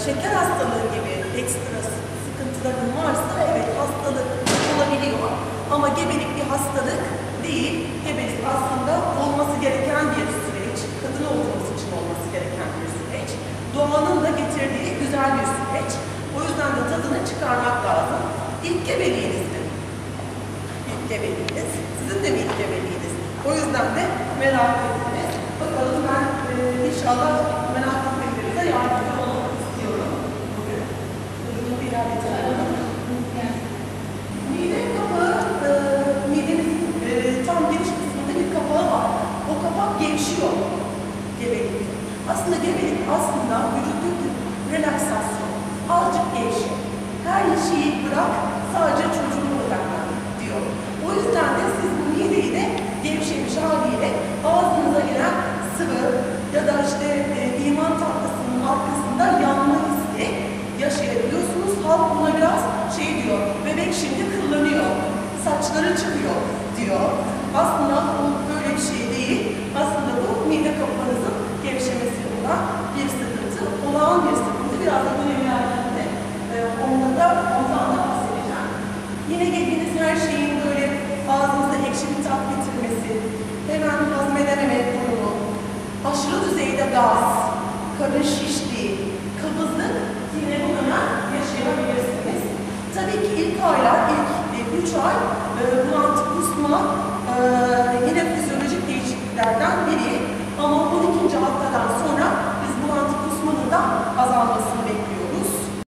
şeker hastalığı gibi ekstra sıkıntıların varsa evet hastalık olabiliyor. Ama gebelik bir hastalık değil. Gebelik aslında olması gereken bir süreç. Kadın olması için olması gereken bir süreç. Doğanın da getirdiği güzel bir süreç. O yüzden de tadını çıkarmak lazım. İlk gebeliğiniz mi? İlk gebeliğiniz. Sizin de mi ilk gebeliğiniz? O yüzden de merak ettiniz. Bakalım ben inşallah merak ettiklerinize yardımcı olmak istiyorum. Bugün. Bunu bir ilerletelim. Mide kapağı, midenin tam geniş kısmında bir kapağı var. O kapak gevşiyor gebelik. Aslında gebelik vücuttaki relaksasyon. Azıcık gevşiyor. Her şeyi bırak, sadece çocuğunu odaklan diyor. O yüzden de siz bu mideyi de gevşemiş haliyle ağzınıza gelen sıvı ya da işte iman tahtasının arkasında yanma hissi yaşayabiliyorsunuz. Halk buna biraz şey diyor, bebek şimdi kıllanıyor, saçları çıkıyor diyor. Aslında bu böyle bir şey değil. Aslında bu mide kapağınızın gevşemesi olan bir sıkıntı, olağan bir sıkıntı. Biraz da bu ilerlerde ondan da bahsedeceğim. Yine yediğiniz her şeyin böyle ağzınıza ekşi bir tat getirmesi, hemen hazmedememe durumu, aşırı düzeyde gaz, karın şişliği, kabızlık yine bu dönem yaşayabilirsiniz. Tabii ki ilk aylar, ilk 3 ay bulantı kusma yine fizyolojik değişikliklerden biri. Ama 12. haftadan sonra biz bulantı kusmanın da azalmasını